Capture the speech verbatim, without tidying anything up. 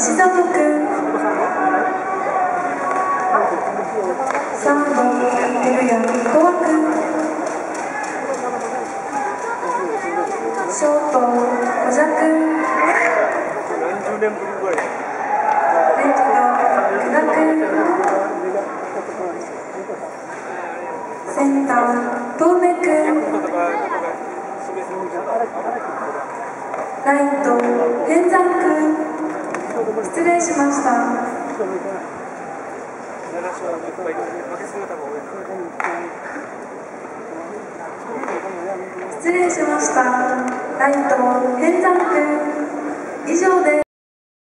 西里君、サード照屋斗亜君、ショート小田君、レフト久田君、センター東明君、ライト天山君、失礼しました。失礼しました。ライト天山君、以上です。